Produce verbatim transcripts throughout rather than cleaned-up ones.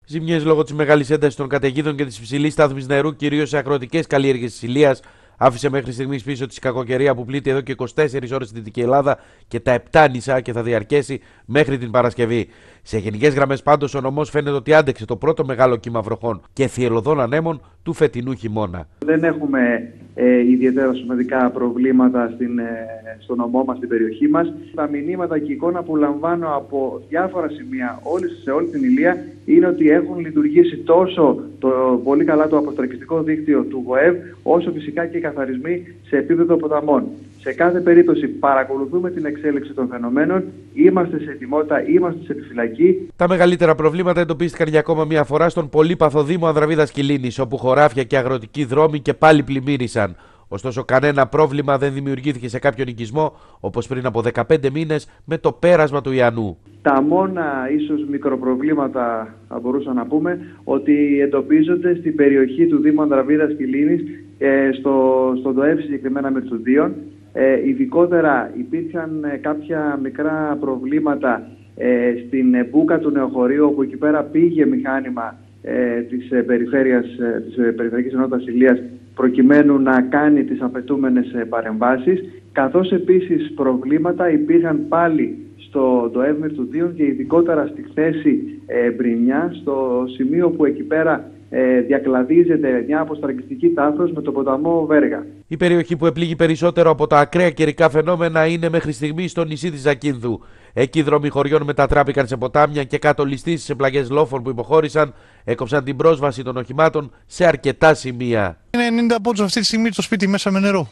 Ζημιές λόγω της μεγάλης έντασης των καταιγίδων και της υψηλής στάθμης νερού, κυρίως σε αγροτικές καλλιέργειες της Ηλίας, άφησε μέχρι στιγμής πίσω της κακοκαιρία που πλήττει εδώ και είκοσι τέσσερις ώρες στη Δυτική Ελλάδα και τα επτά νησιά και θα διαρκέσει μέχρι την Παρασκευή. Σε γενικές γραμμές πάντως ο νομός φαίνεται ότι άντεξε το πρώτο μεγάλο κύμα βροχών και θυελλωδών ανέμων του φετινού χειμώνα. Δεν έχουμε ε, ιδιαίτερα σημαντικά προβλήματα στην, ε, στο νομό μας, στην περιοχή μας. Τα μηνύματα και η εικόνα που λαμβάνω από διάφορα σημεία όλης, σε όλη την Ηλία είναι ότι έχουν λειτουργήσει τόσο το πολύ καλά το αποστρακιστικό δίκτυο του ΓΟΕΒ, όσο φυσικά και οι καθαρισμοί σε επίπεδο ποταμών. Σε κάθε περίπτωση παρακολουθούμε την εξέλιξη των φαινομένων, είμαστε σε ετοιμότητα, είμαστε σε επιφυλακή. Τα μεγαλύτερα προβλήματα εντοπίστηκαν για ακόμα μία φορά στον πολύπαθο Δήμο Ανδραβίδας Κιλίνης, όπου χωράφια και αγροτικοί δρόμοι και πάλι πλημμύρισαν. Ωστόσο, κανένα πρόβλημα δεν δημιουργήθηκε σε κάποιον οικισμό, όπως πριν από δεκαπέντε μήνες με το πέρασμα του Ιαννού. Τα μόνα ίσως μικροπροβλήματα θα μπορούσα να πούμε ότι εντοπίζονται στην περιοχή του Δήμου Ανδραβίδας Κιλίνης, ε, στο, στο ΔΟΕΒ συγκεκριμένα Μερτσουδίων. Ε, ειδικότερα υπήρχαν ε, κάποια μικρά προβλήματα ε, στην ε, Μπούκα του Νεοχωρίου, όπου εκεί πέρα πήγε μηχάνημα ε, της, ε, περιφέρειας, ε, της ε, Περιφερειακής Ενότητας Ηλίας προκειμένου να κάνει τις απαιτούμενες ε, παρεμβάσεις, καθώς επίσης προβλήματα υπήρχαν πάλι στο ΔΟΕΒ Μερτσουδίων και ειδικότερα στη θέση ε, Μπρινιά, στο σημείο που εκεί πέρα ε, διακλαδίζεται μια αποστραγγιστική τάφρος με το ποταμό Βέργα. Η περιοχή που επλήγει περισσότερο από τα ακραία καιρικά φαινόμενα είναι μέχρι στιγμή στο νησί της Ζακίνθου. Εκεί οι δρόμοι χωριών μετατράπηκαν σε ποτάμια και κάτω ληστήσεις σε πλαγιές λόφων που υποχώρησαν έκοψαν την πρόσβαση των οχημάτων σε αρκετά σημεία. Είναι ενενήντα πόντους αυτή τη στιγμή το σπίτι μέσα με νερό.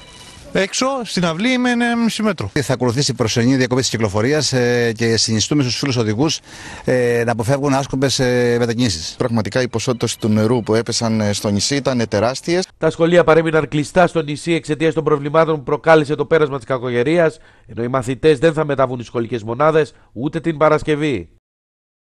Έξω, στην αυλή, είμαι ένα μισή μέτρο. Θα ακολουθήσει προσωρινή διακοπή της κυκλοφορίας ε, και συνιστούμε στους φίλους οδηγούς ε, να αποφεύγουν άσκοπες ε, μετακινήσεις. Πραγματικά οι ποσότητες του νερού που έπεσαν στο νησί ήταν τεράστιες. Τα σχολεία παρέμειναν κλειστά στο νησί εξαιτίας των προβλημάτων που προκάλεσε το πέρασμα της κακοκαιρίας, ενώ οι μαθητές δεν θα μεταβούν στις σχολικές μονάδες ούτε την Παρασκευή.